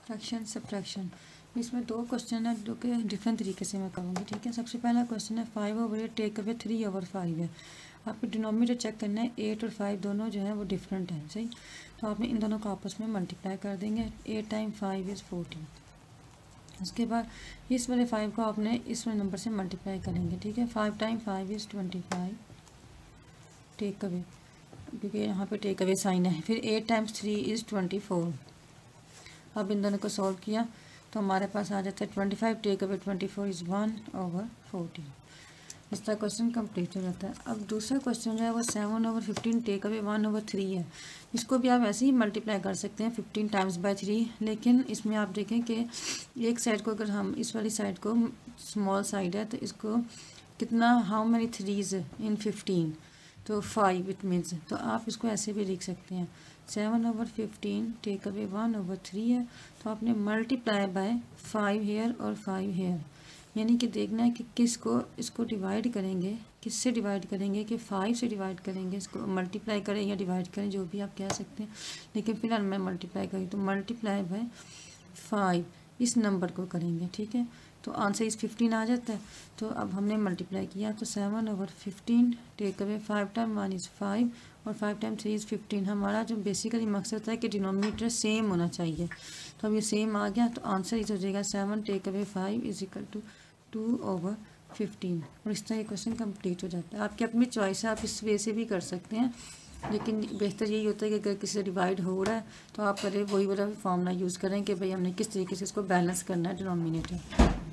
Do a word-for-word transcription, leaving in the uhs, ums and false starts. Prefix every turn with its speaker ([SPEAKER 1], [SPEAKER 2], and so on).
[SPEAKER 1] Fraction subtraction, इसमें दो question है जो कि डिफरेंट तरीके से मैं करूँगी, ठीक है। सबसे पहला क्वेश्चन है five over eight take away three over five है। आपको डिनोमिनेटर चेक करना है, एट और फाइव दोनों जो है वो डिफरेंट है, सही। तो आपने इन दोनों को आपस में मल्टीप्लाई कर देंगे, eight time five is fourteen. उसके बाद इस वाले फाइव को आपने इस वाले नंबर से मल्टीप्लाई करेंगे, ठीक है। Five time five is twenty five take away, क्योंकि यहाँ पे टेक अवे साइन है। फिर eight times three is twenty four. अब इन दोनों को सॉल्व किया तो हमारे पास आ जाता है twenty five take away twenty four is one over fourteen. इस तरह क्वेश्चन कंप्लीट हो जाता है। अब दूसरा क्वेश्चन जो है वो seven over fifteen take away one over three है। इसको भी आप ऐसे ही मल्टीप्लाई कर सकते हैं फिफ्टीन टाइम्स बाय थ्री, लेकिन इसमें आप देखें कि एक साइड को अगर हम इस वाली साइड को स्मॉल साइड है तो इसको कितना, how many threes in fifteen, तो फाइव इट मीन्स। तो आप इसको ऐसे भी लिख सकते हैं, seven over fifteen take away one over three है, तो आपने मल्टीप्लाई बाय फाइव हेयर और फाइव हेयर, यानी कि देखना है कि किसको इसको डिवाइड करेंगे, किससे डिवाइड करेंगे, कि फाइव से डिवाइड करेंगे, इसको मल्टीप्लाई करें या डिवाइड करें, जो भी आप कह सकते हैं। लेकिन फिलहाल मैं मल्टीप्लाई करूँ तो मल्टीप्लाई बाय फाइव इस नंबर को करेंगे, ठीक है। तो आंसर इस फिफ्टीन आ जाता है। तो अब हमने मल्टीप्लाई किया तो seven over fifteen take away five time one is five और five time three is fifteen. हमारा जो बेसिकली मकसद है कि डिनोमिनेटर सेम होना चाहिए, तो अब ये सेम आ गया तो आंसर इस हो जाएगा seven take away five is equal to two over fifteen. और इस तरह ये क्वेश्चन कंप्लीट हो जाता है। आपकी अपनी चॉइस है, आप इस वे से भी कर सकते हैं, लेकिन बेहतर यही होता है कि अगर किसी से डिवाइड हो रहा है तो आप करें वही वाला फॉर्मूला यूज़ करें कि भाई हमने किस तरीके से इसको बैलेंस करना है डिनोमिनेटर।